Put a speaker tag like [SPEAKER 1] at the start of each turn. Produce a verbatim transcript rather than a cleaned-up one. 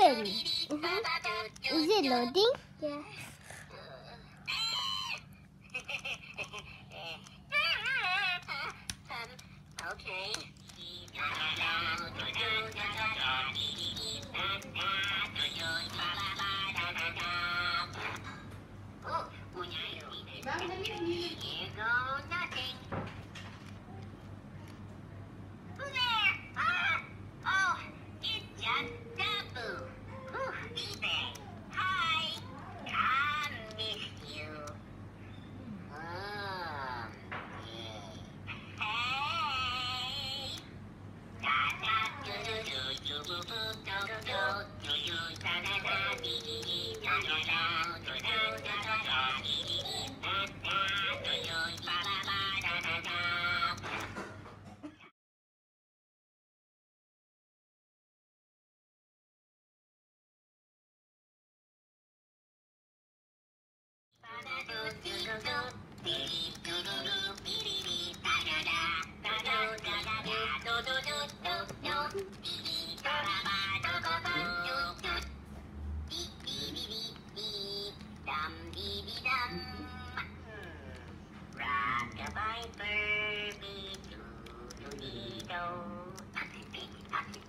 [SPEAKER 1] in. Mm-hmm. Is it loading?
[SPEAKER 2] Yeah. Okay. Here goes nothing. Who's there? Ah! Oh, it's just Dabu. Whew, Beefy. Hi. I missed you. Um, yeah. Hey. Da da do do do do boo boo do do do do do da da da dee dee dee da da da do do da da da dee dee dee da da do do ba ba ba da da da. Rock-a-bye, Furby, doo-doo-dee-do.